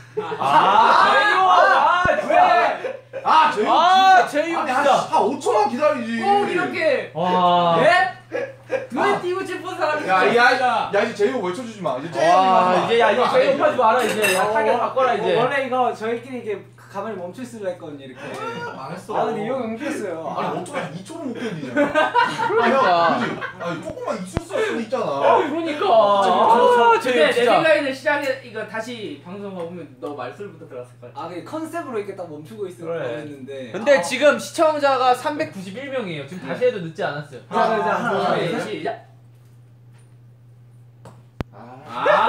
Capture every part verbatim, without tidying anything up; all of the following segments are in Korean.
아 제이오 아 왜? 아 제이오 아 제이오 진짜 진짜 한 오 초만 기다리지. 꼭 이렇게 와 예? 눈에 띄고 싶은 사람이 야야 야 이제 제이오 외쳐주지 마. 이제 제이오 와 이제 야 이제 제이오 하지 마라 이제 야 타겟 바꿔라 이제 원래 이거 저희끼리 이게 가만히 멈출 수가 했거든요 이렇게. 망했어. 아 근데 이거 옮겼어요. 아니 어쩌면 이 초를 못 견디잖아. 그러니까 그지? 아니 조금만 있을 수도 있잖아. 그러니까 아 근데 제이오 내 진짜 생각에는 시작에 이거 다시 방송하고 보면 너 말소리부터 들었을 것 같아. 아 근데 컨셉으로 이렇게 딱 멈추고 있을 그래. 거였는데. 근데 지금 시청자가 삼백구십일 명이에요 지금 다시 해도 늦지 않았어요 자, 자, 자, 아, 자, 네, 시작. 아.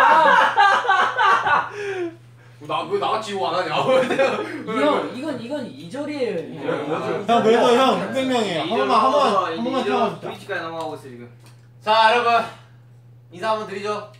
아, 나왜 나같이 이거 안 하냐? 이형 이건 이건 이절이에요. 형 그래도 형 육백 명이에요. 한 번만 한 번만 한 번만 태워줍시다. 브릿지까지 넘어가고 있어 지금. 자 여러분 인사 한번 드리죠.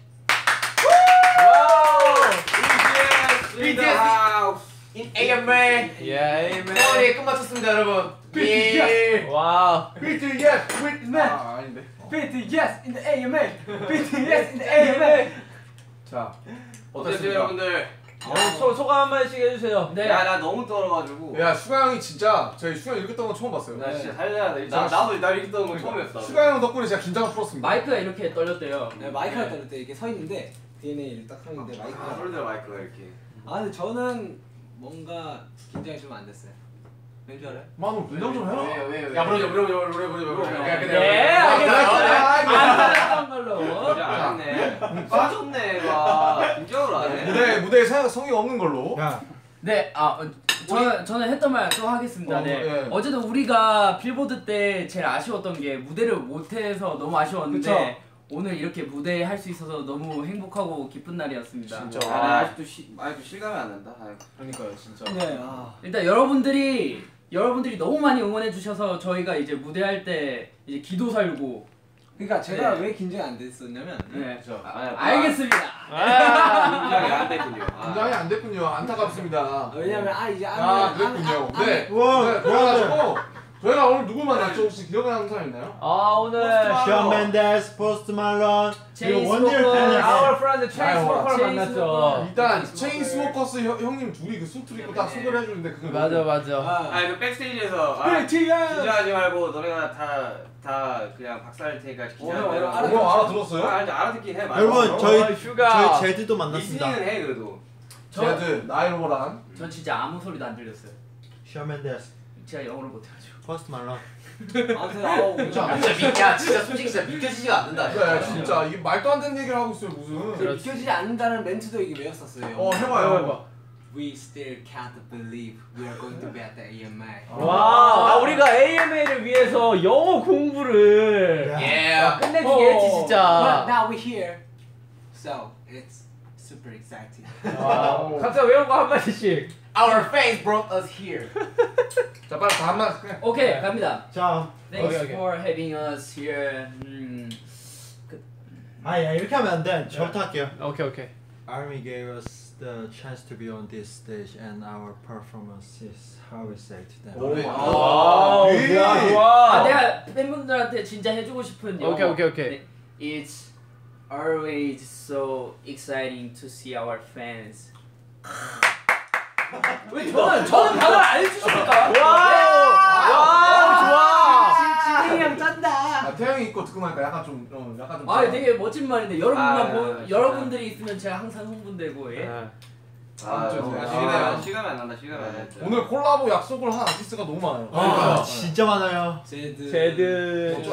비티에스 In 에이엠에이 예 세월이 끝마쳤습니다 여러분. 예. 와우 비티에스 비트맨. 아 아닌데. 비티에스 in the 에이엠에이. 비티에스 in the 에이엠에이. 자 어땠어요 어땠습니까? 여러분들? 어, 소, 소감 한 마디씩 해주세요 네. 야 나 너무 떨어가지고. 야 슈가 형이 진짜 저희 슈가 형 이렇게 떠는 거 처음 봤어요. 나 진짜 살려야 돼. 나 나도 나 이렇게 떠는 거 처음이었어. 슈가 형 덕분에 제가 긴장을 풀었습니다. 마이크가 이렇게 떨렸대요. 네 마이크가 떨릴 때 이렇게 서 있는데 디엔에이를 딱 서 있는데 아 마이크가. 소리들 마이크가 이렇게. 아 근데 저는 뭔가 긴장이 좀 안 됐어요. 왠지 알아요? 마누 긴장 좀 해라. 왜요 왜요? 야 그러자 그러자 그러자 그러자 그러자. 네, 알겠습니다. 안 떨렸던 걸로. 진짜 안 했네. 빠졌네 가. 긴장을 안 해. 무대 무대에 성- 성의 없는 걸로. 야 네, 아 어, 저는 저는 했던 말 또 하겠습니다. 어, 네. 예. 어쨌든 우리가 빌보드 때 제일 아쉬웠던 게 무대를 못해서 너무 아쉬웠는데 그쵸. 오늘 이렇게 무대 할 수 있어서 너무 행복하고 기쁜 날이었습니다. 진짜. 아, 나 아직도 시 아직도 실감이 안 난다. 아이고. 그러니까요 진짜. 네. 아. 일단 여러분들이 여러분들이 너무 많이 응원해 주셔서 저희가 이제 무대할 때 이제 기도 살고 그러니까 제가 네. 왜 긴장이 안 됐었냐면 네. 자. 아, 알겠습니다. 긴장이 안 됐군요. 아. 긴장이 안 됐군요. 안타깝습니다. 왜냐면 아 이제 아 안- 그랬군요. 안- 안- 네. 우와, 네, 그래가지고 저희가 오늘 누구 만났죠? 혹시 기억나는 사람 있나요? 아 오늘 션 맨데스, 포스트 말론 그리고 원딜 네, 팬. our friend 아유, 체인스모커를 체인스모커. 만났죠 일단 체인스모커스 형- 형님 둘이 그 수트 입고 딱 소개를 해주는데 그거 맞아 맞아 아, 아, 그 백스테이지에서 아, 비티에스. 긴장하지 말고 너네가 다 다 그냥 박살 테니까 긴장하지 어, 말고. 알아- 뭐 알아들었어요? 아, 알지 알아듣긴 해. 말고. 여러분 저희 어, 휴가 저희 제드도 만났습니다. 리스닝은 해 그래도. 저, 제드 나이로란 전 진짜 아무 소리도 안 들렸어요. 션 맨데스, 제가 영어를 못해가지고. 포스트 말론. 아무튼 아우 진짜 진짜 믿, 야 진짜 솔직히 진짜 믿겨지지가 않는다. 그래 진짜 이게 말도 안 되는 얘기를 하고 있어요 무슨. 그렇지. 믿겨지지 않는다는 멘트도 이게 외웠었어요. 어 해봐요. We still can't believe we are going to be at the 에이엠에이. 와 아, 우리가 에이엠에이를 위해서 영어 공부를 예. 끝내주게 했지 But 진짜 now we're here, so it's super exciting. 와 각자 외운 거 한마디씩 Our fans brought us here. 자 빨리 다 한마. 오케이 갑니다. 자, Thanks 오케이, 오케이. for having us here. 음, 아야 이렇게 하면 안 돼. 저부터 할게요. 오케이 오케이 Army gave us the chance to be on this stage, and our performance is how we say to them. 오. 와 예. 좋아 좋아 아 내가 팬분들한테 진짜 해주고 싶은 영어. 오케이 오케이 오케이 네, It's always so exciting to see our fans. 왜 저는 저는 단어 안 해주십니까? 와와 좋아 진행이 형 짠다. 아 태영이 입고 듣고 나니까 약간 좀 어, 약간 좀. 아 되게 멋진 말인데 여러분만 아, 보, 진짜. 여러분들이 있으면 제가 항상 흥분되고 예. 아, 아무튼, 아, 아, 시간이 시간이 안 난다. 시간이 안 난다. 오늘 콜라보 약속을 한 아티스트가 너무 많아요. 아 진짜 많아요. 제드. 제드 아,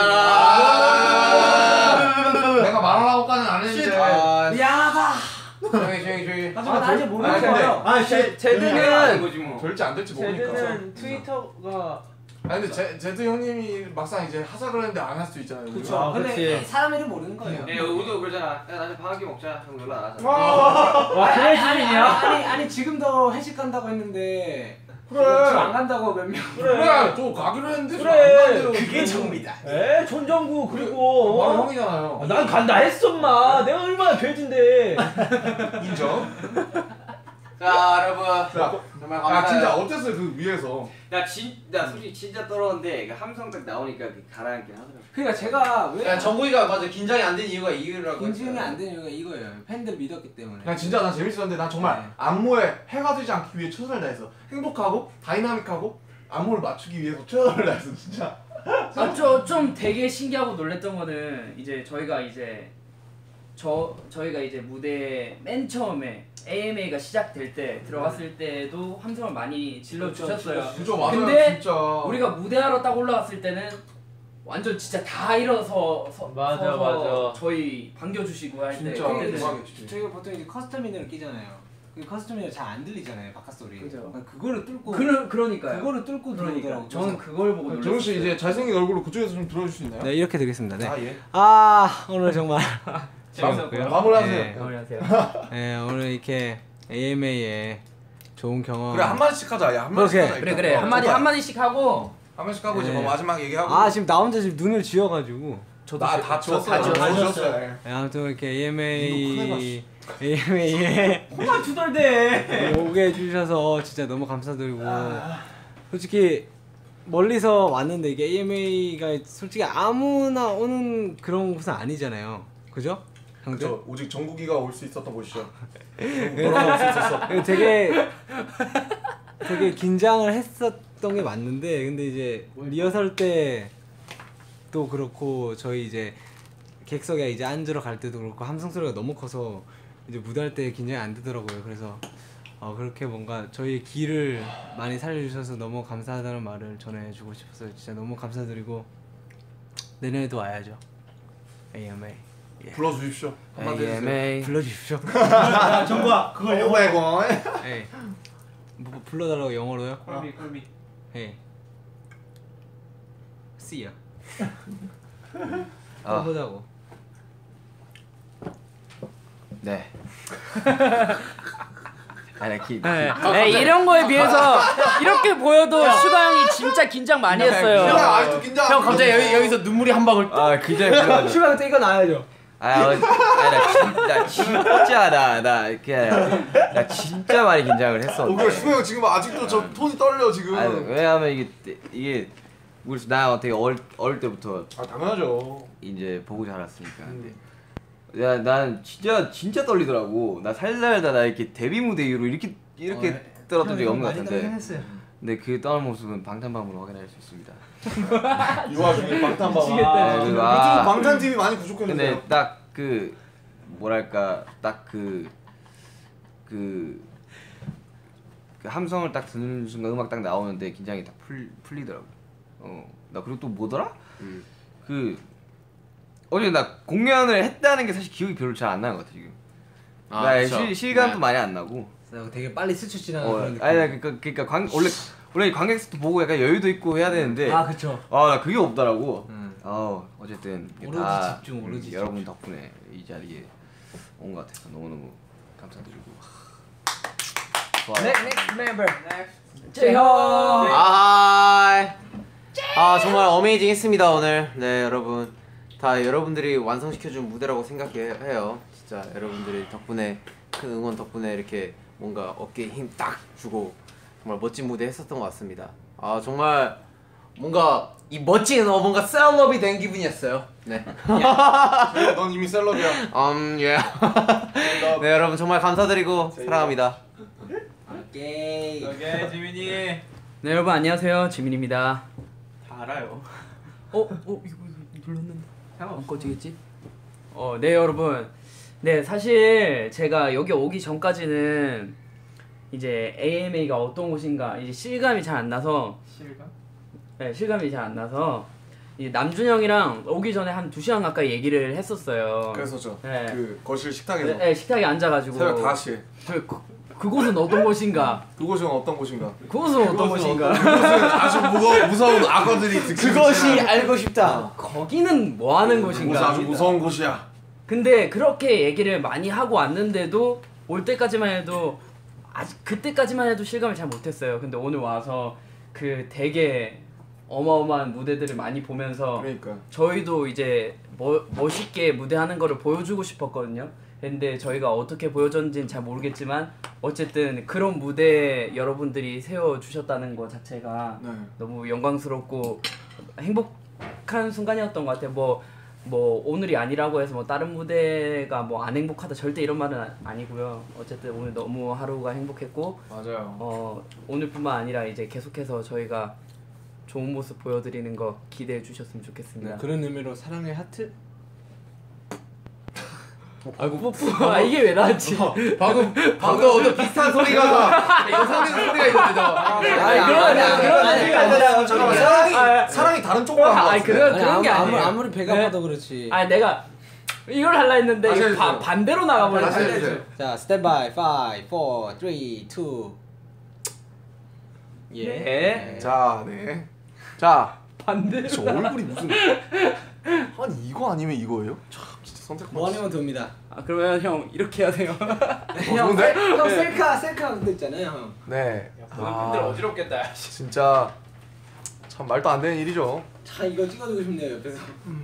내가 말하려고까지는 안 했는데. 아, 미안하다. 조용히 조용히 조용히. 하지만 나 아직 모르는 아, 근데- 거예요. 아 씨, 아닌 제드는 거지 뭐. 될지 안 될지 모르니까. 제드는 트위터가 아니 근데 제, 제드 형님이 막상 이제 하자 그랬는데 안 할 수도 있잖아요. 그렇죠. 아, 근데 그치. 사람 이름 모르는 거예요. 예, 우리도 그러잖아. 야, 나중에 방학기 먹자. 형 연락 안 하잖아. 와 그래 아니, 수준이냐 아니 아니 지금도 회식 간다고 했는데 그래. 지금 안 간다고 몇 명. 그래. 저 가기로 했는데 그래. 안 간대요. 그게 정비다. 에 전정구 그리고 바로 어? 형이잖아요. 난 간다 했어 마 내가 얼마나 돼지인데 인정. 자 여러분 자, 정말 아 감사해요. 진짜 어땠어요 그 위에서? 야진나 솔직히 진짜 떨었는데 그 함성 딱 나오니까 그 가라앉긴 하더라고. 그러니까 제가 왜 야 정국이가 맞아 긴장이 안 된 이유가 이유라고. 긴장이 안 되는 이유가 이거예요. 팬들 믿었기 때문에. 난 진짜 난 재밌었는데 난 정말 네. 안무에 해가 되지 않기 위해 최선을 다했어. 행복하고 다이나믹하고 안무를 맞추기 위해서 최선을 다했어 진짜. 아좀 되게 신기하고 놀랬던 거는 이제 저희가 이제 저 저희가 이제 무대 맨 처음에 에이엠에이가 시작될 때 들어갔을 때도 함성을 많이 질러 주셨어요. 진짜 맞아요 근데 진짜. 우리가 무대하러 딱 올라갔을 때는 완전 진짜 다 일어서 서, 맞아, 서서 맞아. 저희 반겨주시고 할 때 진짜 그때는 대박이었지. 저희가 보통 이제 커스텀인을 끼잖아요. 그 커스텀인을 잘 안 들리잖아요. 바깥 소리. 그죠. 그러니까 그거를 뚫고 그러, 그러니까요. 그거를 뚫고 그러니까 들어오더라고요. 저는 그걸 보고 정우 씨 놀랐어요. 이제 잘생긴 얼굴로 그쪽에서 좀 들어줄 수 있나요? 네 이렇게 되겠습니다. 네. 아 예. 아 오늘 정말 재밌었고요. 마무리하세요. 네. 안녕하세요. 네 오늘 이렇게 에이엠에이의 좋은 경험. 그래 한 마디씩 하자. 야, 한 마디씩 그렇게. 하자. 그래 일단. 그래 어, 한 마디 좋다. 한 마디씩 하고 한 마디씩 하고 이제 네. 뭐 마지막 얘기하고. 아 지금 나 혼자 지금 눈을 지어가지고. 나다 지웠어. 다 지웠어. 다 지웠어요. 네, 아무튼 이렇게 이거 에이엠에이 에이엠에이에 그만 투덜대. 오게 해주셔서 진짜 너무 감사드리고 솔직히 멀리서 왔는데 이게 에이엠에이가 솔직히 아무나 오는 그런 곳은 아니잖아요. 그죠? 형들? 저 오직 정국이가 올 수 있었던 곳이죠. 너랑 올 수 있었어. 되게 되게 긴장을 했었던 게 맞는데 근데 이제 리허설 때 또 그렇고 저희 이제 객석에 이제 앉으러 갈 때도 그렇고 함성 소리가 너무 커서 이제 무대할 때 긴장이 안 되더라고요. 그래서 어 그렇게 뭔가 저희 기를 많이 살려주셔서 너무 감사하다는 말을 전해주고 싶었어요. 진짜 너무 감사드리고 내년에도 와야죠. 에이엠에이 불러주십시오. 한마디 해주세요. 에이엠에이 불러주십시오. 정국아 그걸 영어 오백 원. 에이 뭐 불러달라고 영어로요? 콜미 콜미. 에이 See ya. 아. 해보자고. 네. 아니 기. 네. 네, 이런 거에 비해서 이렇게 보여도 슈가 형이 진짜 긴장 많이 했어요. 야, 아직도 긴장. 형 갑자기 여기, 여기서 눈물이 한 방울 아 긴장이 풀려. 슈가 형때 이거 나와야죠. 아, 어, 아니, 나, 진, 나 진짜 나, 나, 그냥, 나 진짜 많이 긴장을 했어. 어, 그래 수호 형 지금 아직도 저 톤이 떨려 지금. 아니, 왜냐면 이게 이게 우리 나 되게 어릴 어릴 때부터 아 당연하죠. 이제 보고 자랐으니까. 근데 야, 난 진짜 진짜 떨리더라고. 나 살살다 나 이렇게 데뷔 무대 이후로 이렇게 이렇게 어, 떨었던 적이 없는 것 많이 같은데. 떨리긴 근데 그 떠난 모습은 방탄방으로 확인할 수 있습니다. 이 와중에 방탄방. 네, 그리고 요즘 아, 방탄 팀이 많이 부족했는데. 근데 딱 그 뭐랄까 딱 그 그 그 함성을 딱 듣는 순간 음악 딱 나오는데 긴장이 딱 풀, 풀리더라고. 어, 나 그리고 또 뭐더라? 음. 그 어제 나 공연을 했다는 게 사실 기억이 별로 잘 안 나는 것 같아 지금. 아, 나 그쵸. 실, 실감도 네. 많이 안 나고. 되게 빨리 스쳐 지나가는 어, 그런 느낌. 아니 나 그러니까 그러니까 관 원래 원래 관객석도 보고 약간 여유도 있고 해야 되는데. 아 그쵸. 아 나 그게 없더라고. 음. 어 어쨌든 이게 오로지 다 집중, 오로지 여러분 덕분에 이 자리에 온 것 같아서 너무 너무 감사드리고. 좋아요. Next member. 재형. 아, 아 정말 어메이징 했습니다 오늘. 네 여러분 다 여러분들이 완성시켜준 무대라고 생각해요. 진짜 여러분들이 덕분에 큰 응원 덕분에 이렇게 뭔가 어깨에 힘 딱 주고 정말 멋진 무대 했었던 것 같습니다. 아 정말 뭔가 이 멋진 어 뭔가 셀럽이 된 기분이었어요. 네. 넌 이미 셀럽이야. 음 예. 네 여러분 정말 감사드리고 사랑합니다. 오케이. 오케이 지민이. 네 여러분 안녕하세요 지민입니다. 다 알아요. 어? 어? 이거 이거 눌렀는데 안 꺼지겠지? 어, 네 여러분. 네 사실 제가 여기 오기 전까지는 이제 에이엠에이가 어떤 곳인가 이제 실감이 잘 안 나서 실감? 네 실감이 잘 안 나서 이 남준 형이랑 오기 전에 한 두 시간 가까이 얘기를 했었어요. 그랬었죠. 네. 그 거실 식탁에서 네, 네, 식탁에 앉아가지고 새벽 다섯 시에. 그, 그, 그곳은 어떤 곳인가? 그곳은 어떤 곳인가? 그곳은 어떤 곳인가? 그곳은 아주 무거, 무서운 악어들이 그것이 알고 싶다. 거기는 뭐 하는 그곳은 곳인가? 아주 무서운 곳이야. 근데 그렇게 얘기를 많이 하고 왔는데도 올 때까지만 해도 아직 그때까지만 해도 실감을 잘 못했어요. 근데 오늘 와서 그 되게 어마어마한 무대들을 많이 보면서 그러니까 저희도 이제 뭐, 멋있게 무대하는 거를 보여주고 싶었거든요. 근데 저희가 어떻게 보여줬는지는 잘 모르겠지만 어쨌든 그런 무대 여러분들이 세워주셨다는 것 자체가 네. 너무 영광스럽고 행복한 순간이었던 것 같아요. 뭐, 뭐 오늘이 아니라고 해서 뭐 다른 무대가 뭐 안 행복하다 절대 이런 말은 아- 아니고요. 어쨌든 오늘 너무 하루가 행복했고 맞아요. 어, 오늘뿐만 아니라 이제 계속해서 저희가 좋은 모습 보여드리는 거 기대해 주셨으면 좋겠습니다. 네, 그런 의미로 사랑의 하트. 아이고 뽀뽀. 아 이게 왜 나왔지? 방금 방금 어떤 비슷한 소리가 영상에서 소리가 있는데 아니 그런 아니야 그런 아니야. 잠깐만 사랑이 사랑이 다른 쪽으로 간거 아니 같은데. 그런 아니, 그런 아무, 게 아무, 아니에요. 아무리 배가 네. 아파도 그렇지. 아니 내가 이걸 할라 했는데 다시 이거 해주세요. 바, 반대로 나가버렸어. 다시 해주세요. 자, 스탠바이 파이브, 사, 삼, 이. 예. 자, 네. 자, 반대로. 저 얼굴이 무슨 아니 이거 아니면 이거예요? 참 진짜 선택. 뭐 아니면 됩니다. 아 그러면 형 이렇게 해야 돼요. 어, 좋은데? 형 셀카 셀카 그거 있잖아요, 형. 네. 팬들 어지럽겠다. 진짜 참 말도 안 되는 일이죠. 자, 이거 찍어주고 싶네요, 옆에서.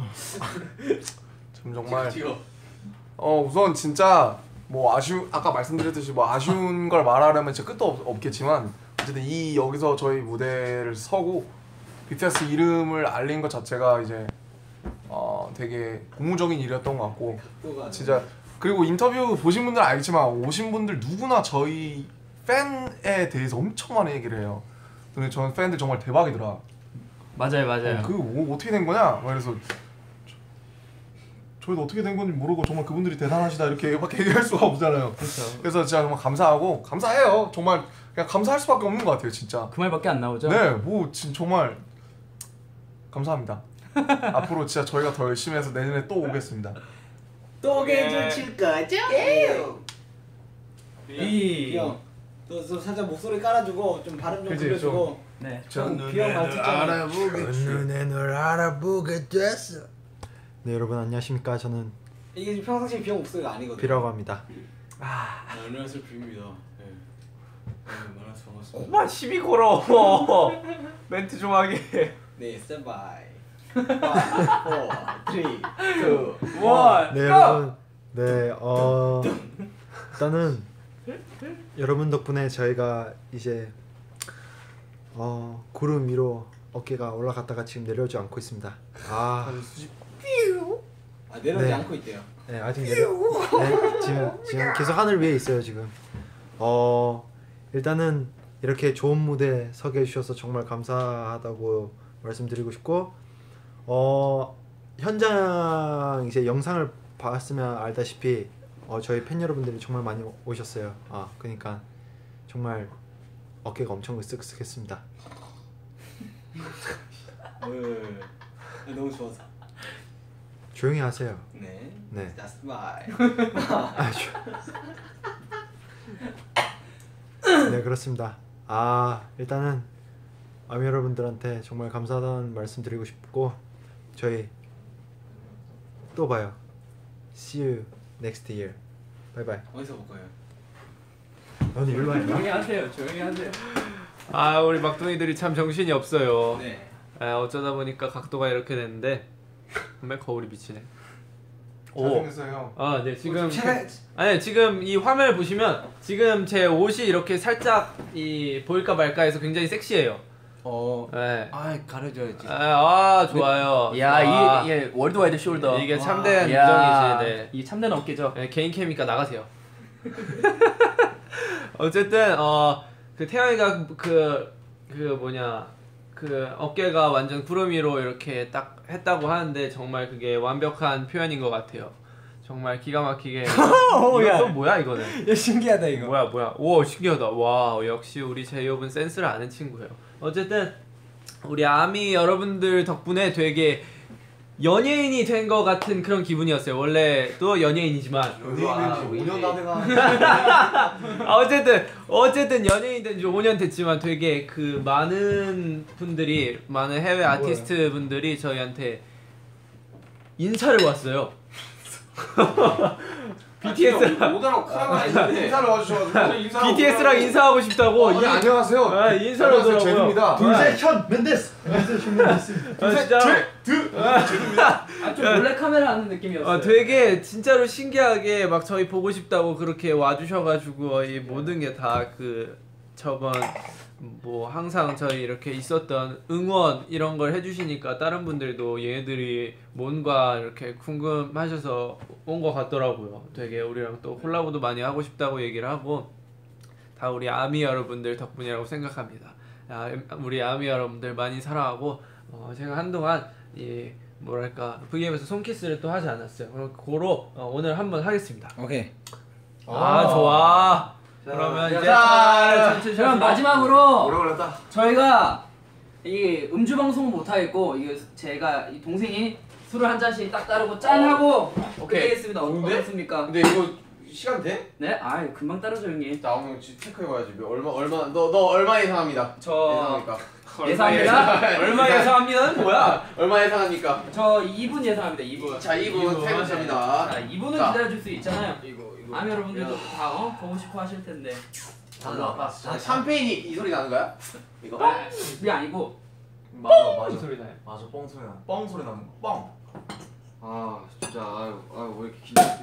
참 정말. 어 우선 진짜 뭐 아쉬운 아까 말씀드렸듯이 뭐 아쉬운 걸 말하려면 진짜 끝도 없, 없겠지만 어쨌든 이 여기서 저희 무대를 서고 비티에스 이름을 알린 것 자체가 이제 어 되게 고무적인 일이었던 것 같고 진짜 그리고 인터뷰 보신 분들은 알겠지만 오신 분들 누구나 저희 팬에 대해서 엄청 많이 얘기를 해요. 근데 저는 팬들 정말 대박이더라. 맞아요 맞아요. 어, 그 뭐, 어떻게 된 거냐? 막 그래서 저, 저희도 어떻게 된 건지 모르고 정말 그분들이 대단하시다 이렇게 막 얘기할 수가 없잖아요. 그렇죠. 그래서 진짜 정말 감사하고 감사해요. 정말 그냥 감사할 수밖에 없는 것 같아요, 진짜. 그 말밖에 안 나오죠? 네, 뭐 진 정말 감사합니다. 앞으로 진짜 저희가 더 열심히 해서 내년에 또 오겠습니다. 또 개줄 칠 거죠? 이 형, 너, 너 살짝 목소리 깔아주고 좀 발음 좀 그치, 들려주고. 네. 귀여운 말 듣잖아. 눈에 널 알아보게 됐어. 네 여러분 안녕하십니까. 저는 이게 지금 평상시 비형 목소리가 아니거든. 비라고 합니다. 아, 얼마나 슬픕니다. 네. 얼마나 반갑습니다. 엄마 시비 걸어. 멘트 좀 하게. 네, 스탠바이. 사, 삼, 이. 원. 네 여러분 네 어 일단은 여러분 덕분에 저희가 이제 어 구름 위로 어깨가 올라갔다가 지금 내려오지 않고 있습니다. 아, 아, 내려오지 네. 않고 있대요. 네 아직 내려. 네 지금 지금 계속 하늘 위에 있어요 지금. 어 일단은 이렇게 좋은 무대 서게 해주셔서 정말 감사하다고 말씀드리고 싶고 어 현장 이제 영상을 봤으면 알다시피 어, 저희 팬 여러분들이 정말 많이 오셨어요. 아 그러니까 정말 어깨가 엄청 으쓱으쓱했습니다. 네, 너무 좋아서. 조용히 하세요. 네. 네. 자, 스마일. 아, 네 그렇습니다. 아 일단은 아미 여러분들한테 정말 감사하다는 말씀 드리고 싶고 저희 또 봐요. See you next year. 바이바이. 어디서 볼 거예요? 너는 일로 와. 조용히 하세요. 조용히 하세요. 아 우리 막둥이들이 참 정신이 없어요. 네. 아, 어쩌다 보니까 각도가 이렇게 됐는데 정말 거울이 미치네. 잘생겼어요. 아, 네 지금 제가- 아니 지금 이 화면을 보시면 지금 제 옷이 이렇게 살짝 이 보일까 말까 해서 굉장히 섹시해요. 어. 네. 아, 가려줘야지. 아, 아 좋아요. 야, 아, 이게 이게 월드와이드 숄더. 이게 참된 야, 우정이지. 네. 이 참된 어깨죠. 네, 개인 캠이니까 나가세요. 어쨌든 어 그 태영이가 그 그 뭐냐 그 어깨가 완전 구름 위로 이렇게 딱 했다고 하는데 정말 그게 완벽한 표현인 것 같아요. 정말 기가 막히게. 이거 또 뭐야 이거는? 야, 신기하다 이거. 뭐야 뭐야? 오 신기하다. 와 역시 우리 제이홉은 센스를 아는 친구예요. 어쨌든 우리 아미 여러분들 덕분에 되게 연예인이 된 것 같은 그런 기분이었어요. 원래 또 연예인이지만 연예인은 오 년 다 돼가. 아, 어쨌든 어쨌든 연예인 된 지 오 년 됐지만 되게 그 많은 분들이 많은 해외 아티스트 분들이 저희한테 인사를 왔어요. 비티에스랑 오다라고 카라가 있는데 인사를 와주셔가지고 인사를 비티에스랑 인사하고 싶다고. 어, 네, 안녕하세요. 아, 인사를 안녕하세요. 오더라고요. 제드입니다. 둘셋 현 멘데스. 둘셋 현 멘데스. 아, 진짜. 드. 아좀 몰래 카메라 하는 느낌이었어요. 아, 되게 진짜로 신기하게 막 저희 보고 싶다고 그렇게 와주셔가지고 이 모든 게 다 그 저번 뭐 항상 저희 이렇게 있었던 응원 이런 걸 해주시니까 다른 분들도 얘네들이 뭔가 이렇게 궁금하셔서 온 것 같더라고요. 되게 우리랑 또 콜라보도 많이 하고 싶다고 얘기를 하고 다 우리 아미 여러분들 덕분이라고 생각합니다. 아, 우리 아미 여러분들 많이 사랑하고 어, 제가 한동안 이 뭐랄까 브이엠에서 손키스를 또 하지 않았어요. 그럼 고로 어, 오늘 한번 하겠습니다. 오케이. 아 좋아. 그러면 이제 자, 천천히 그럼 오래 마지막으로 걸렸다. 저희가 이 음주 방송은 못 하겠고 이게 제가 이 동생이 술을 한 잔씩 딱 따르고 짠 하고 오케이. 끝내겠습니다. 어떻습니까? 근데 이거 시간 돼? 네, 아 금방 따르죠 형님. 나 오늘 체크해봐야지. 얼마 얼마 너 너 얼마 예상합니다. 저 예상합니까? 예상합니다. 얼마 예상합니다는 뭐야? 얼마 예상합니까? 저 이 분 예상합니다. 이 분. 자, 이 분 타이머 시작합니다. 자, 이 분은 자. 기다려줄 수 있잖아요. 이거 이거. 아미 여러분들도 다 어? 보고 싶어 하실 텐데. 아, 샴페인이 이 소리 나는 거야? 이거? 그게 아니고 맞아 맞아. 무슨 소리 나요? 맞아 뻥 소리 나. 뻥 소리 나는 거. 뻥. 아, 진짜 아유, 아유 왜 이렇게 긴장?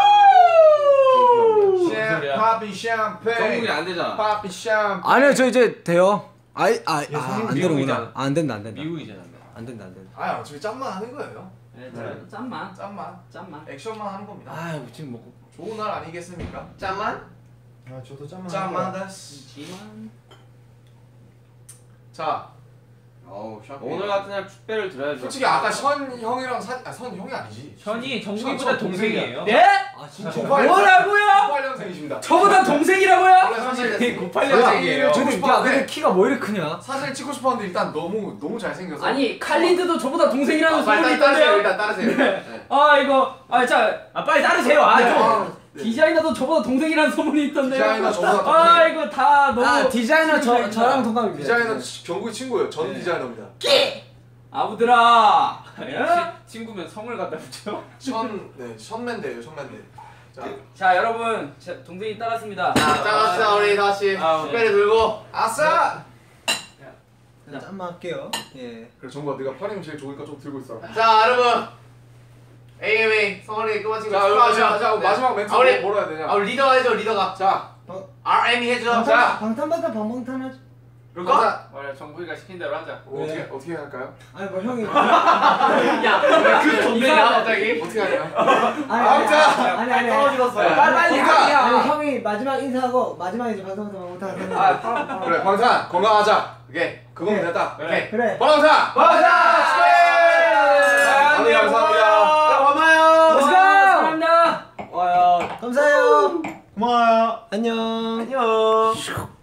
소리야? 파피 샴페인. 정국이 안 되잖아. 파피 샴페인. 아니요 저 이제 돼요. 아이 아안 되는구나. 미국이잖아. 안 된다 안 된다. 미국이잖아. 안 된다 안 된다. 아 어차피 짠만 하는 거예요. 네, 저희도 짠만 짠만. 짠만. 액션만 하는 겁니다. 아, 지금 뭐 좋은 날 아니겠습니까? 짠만? 아 저도 짬만. 짠만 다시. 지만 자, 어우, 샴페인. 오늘 같은 날 축배를 들어야죠. 솔직히 아까 선 형이랑 사, 아, 선 형이 아니지. 현이 선 정국이보다 동생이에요. 네? 아 진짜. 뭐라고요? 구십팔 년생이십니다. 저보다 동생이라고요? 원래 사실 구십팔 사실 년생이에요. 찍고 야 근데 싶었는데 키가 뭐 이렇게 크냐? 사실 찍고 싶었는데 일단 너무 너무 잘생겨서. 아니 칼린드도 저보다 동생이라는 아, 소문이 빨리 따르세요. 있던데요? 일단 따르세요. 네. 아 이거 아자 아 빨리 따르세요. 아 네, 좀. 아, 네. 디자이너도 저보다 동생이라는 소문이 있던데요? 디자이너 저보다 더 아 큰. 이거 다 너무 아 디자이너 저 친구입니다. 저랑 동갑입니다. 디자이너 경구의 친구예요. 전 디자이너입니다. 아부들아 친구면 성을 갖다 붙여. 션, 네, 션맨대예요, 션맨대. 자, 자 여러분 제 동생이 따랐습니다. 자, 짠합시다 우리 다시. 아, 축배를 들고. 아싸! 짬만 할게요. 예. 그래 정국아, 네가 팔 힘 제일 좋으니까 좀 들고 있어라. 자, 여러분. 에이엠에이 성원이 끝마치고 자, 여러분, 자, 자, 마지막 멘트 아, 우리- 뭐, 뭐라 해야 되냐? 아, 우리 리더가 해줘, 리더가. 자, 알엠이 해줘. 방탄 자, 방탄바타 방방탄 하지. 그럴까? 원래 정국이가 시킨 대로 하자. 어, 어떻게 어떻게 할까요? 아니 뭐 형이. 야그 동네냐 갑자기? 어떻게 하냐? 아니 아무튼 아니 아니. 떨어졌어요. 빨리 빨리 그러니까. 아니 형이 마지막 인사하고 마지막에 이제 방송부터 방탄 하는 아, 거. 그래, 방탄 건강하자. 오케이. 그건 됐다. 그래. 그래. 방탄. 가자! 축하해! 감사합니다. 고마워요. 사랑합니다. 와요. 감사해요. 고마워요. 안녕. 안녕.